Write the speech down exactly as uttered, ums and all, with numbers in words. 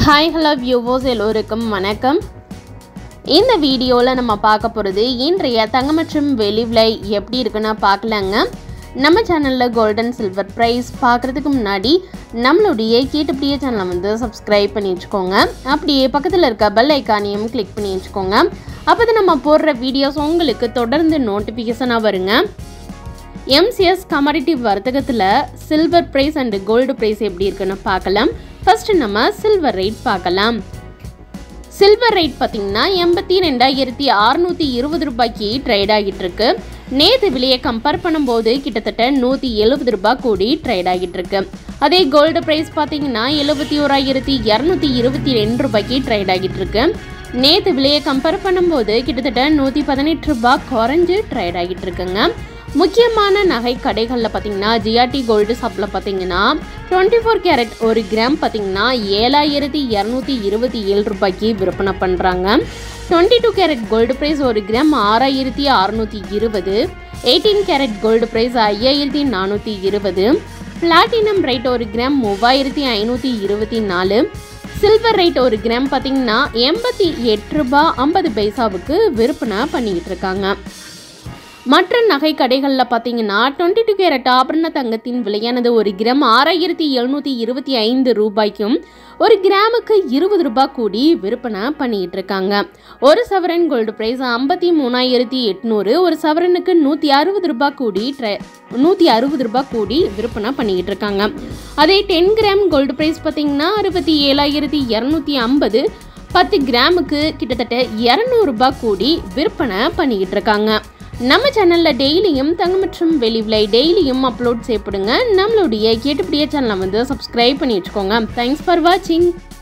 Hi hello viewers எல்லோருக்கும் வணக்கம். இந்த வீடியோல நம்ம பார்க்க போறது இன்றைய தங்கம் மற்றும் வெள்ளி விலை எப்படி இருக்குன்னு பார்க்கலாங்க. நம்ம சேனல்ல gold and silver price பார்க்கிறதுக்கு முன்னாடி நம்மளுடைய கேட்டபடியே சேனலை வந்து subscribe பண்ணி வெச்சுக்கோங்க. அப்படியே பக்கத்துல இருக்க bell ஐகானையும் click பண்ணி வெச்சுக்கோங்க. அப்பதான் நம்ம போடுற வீடியோஸ் உங்களுக்கு தொடர்ந்து நோட்டிஃபிகேஷனா வருங்க. M C S commodity வர்த்தகத்துல silver price and gold price எப்படி இருக்குன்னு பார்க்கலாம். First நம்ம silver rate பார்க்கலாம். Silver rate பாத்தீங்கன்னா எண்பத்தி இரண்டாயிரத்து அறுநூற்று இருபது ரூபாய்க்கு ட்ரேட் ஆகிட்டு இருக்கு. நேத்து விலையை கம்பேர் பண்ணும்போது கிட்டத்தட்ட நூற்று எழுபது ரூபாய் கூடி ட்ரேட் ஆகிட்டு இருக்கு. அதே gold price பாத்தீங்கன்னா எழுபத்தி ஓராயிரத்து இருநூற்று இருபத்தி இரண்டு ரூபாய்க்கு ட்ரேட் ஆகிட்டு இருக்கு. நேத்து விலையை கம்பேர் பண்ணும்போது கிட்டத்தட்ட நூற்று பதினெட்டு ரூபாய் குறைஞ்சு ட்ரேட் ஆகிட்டு இருக்குங்க. முக்கியமான நகை கடைகள்ல பாத்தீங்கன்னா G R T gold shopல பாத்தீங்கன்னா இருபத்தி நான்கு கேரட் ஒரு கிராம் பாத்தீங்கன்னா ஏழாயிரத்து இருநூற்று இருபத்தி ஏழு ரூபாய்க்கு விற்பனை பண்றாங்க. இருபத்தி இரண்டு கேரட் கோல்ட் பிரைஸ் ஒரு கிராம் ஆறாயிரத்து அறுநூற்று இருபது, பதினெட்டு கேரட் கோல்ட் பிரைஸ் ஐயாயிரத்து நானூற்று இருபது, பிளாட்டினம் ரேட் ஒரு கிராம் மூவாயிரத்து ஐநூற்று இருபத்தி நான்கு, சில்வர் ரேட் ஒரு கிராம் பாத்தீங்கன்னா எண்பத்தி எட்டு ரூபாய் ஐம்பது பைசாவுக்கு விற்பனை பண்ணிட்டு இருக்காங்க. மற்ற நகை கடைகளில் பார்த்தீங்கன்னா இருபத்தி இரண்டு கேரட் ஆபரண தங்கத்தின் விலையானது ஒரு கிராம் ஆறாயிரத்தி எழுநூற்றி இருபத்தி ஐந்து ரூபாய்க்கும் ஒரு கிராமுக்கு இருபது ரூபாய் கூடி விற்பனை பண்ணிட்டு இருக்காங்க. ஒரு சவரன் கோல்டு பிரைஸ் ஐம்பத்தி மூணாயிரத்தி எட்நூறு, ஒரு சவரனுக்கு நூற்றி அறுபது ரூபாய் கூடி நூற்றி அறுபது ரூபாய் கூடி விற்பனை பண்ணிக்கிட்டு இருக்காங்க. அதே டென் கிராம் கோல்டு பிரைஸ் பார்த்தீங்கன்னா அறுபத்தி ஏழாயிரத்தி இரநூத்தி ஐம்பது, பத்து கிராமுக்கு கிட்டத்தட்ட இரநூறு ரூபாய் கூடி விற்பனை பண்ணிக்கிட்டு இருக்காங்க. நம்ம சேனல்ல டெய்லியும் தங்கம் மற்றும் வெள்ளி விலை டெய்லியும் அப்லோட் செய்யப்படுங்க. நம்மளுடைய கேட்டபடியே சேனலை வந்து சப்ஸ்கிரைப் பண்ணி வச்சுக்கோங்க. தேங்க்ஸ் ஃபார் வாட்சிங்.